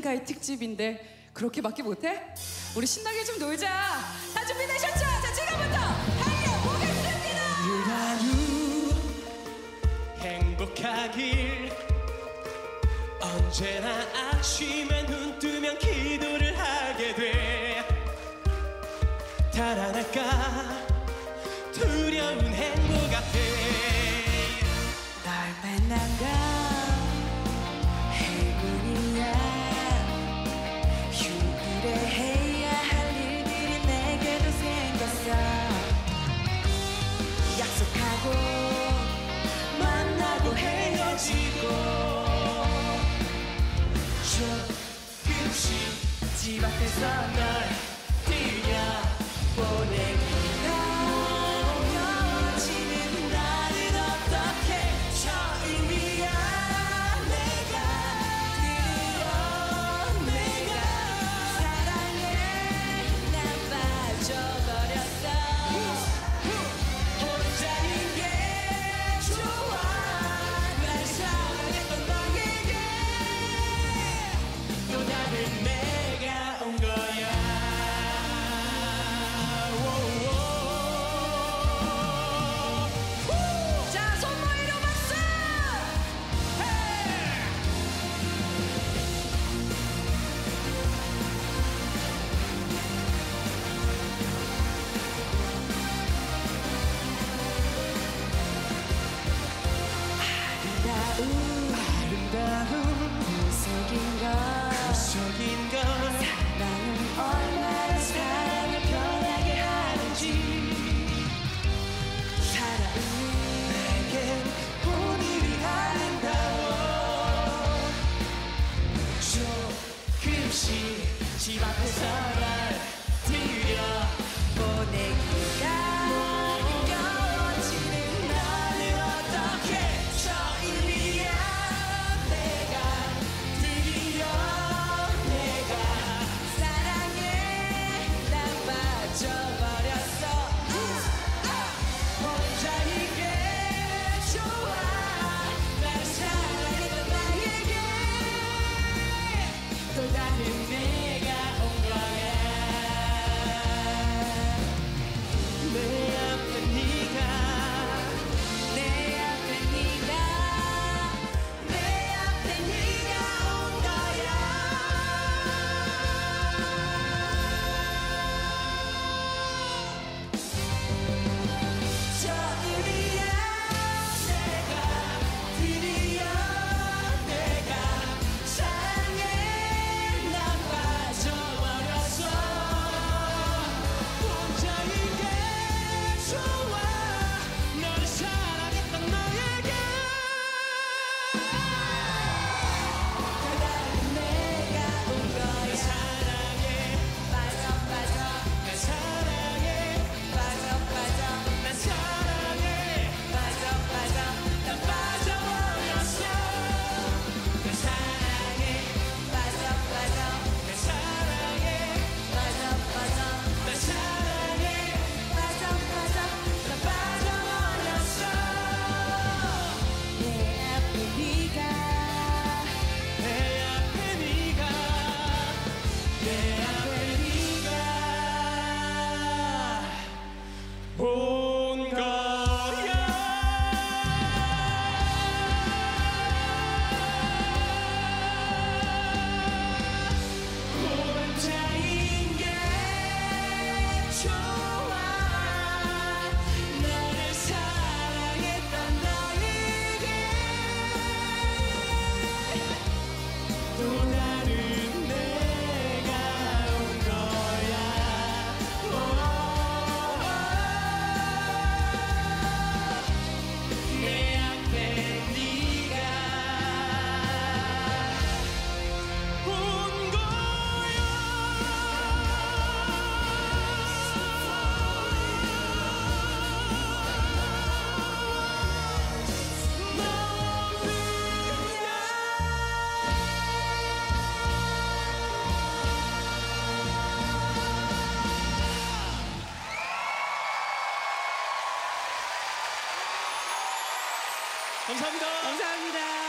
어딘가의 특집인데 그렇게밖에 못해? 우리 신나게 좀 놀자. 다 준비되셨죠? 자, 지금부터 달려보겠습니다. 하루 행복하길 언제나 아침에 눈 뜨면 기도를 하게 돼. 달아날까 두려운 행복 앞에 날 만난다 행운이야. 휴일에 해야 할 일들이 내게도 생겼어. 약속하고 만나고 헤어지고 조금씩 집 앞에서 널 들여보내기가 구석인 걸 사랑은 얼마나 사랑을 변하게 하는지. 사랑은 내겐 오늘이 아름다워. 조금씩 집 앞에서 날 들여보내기가 감사합니다.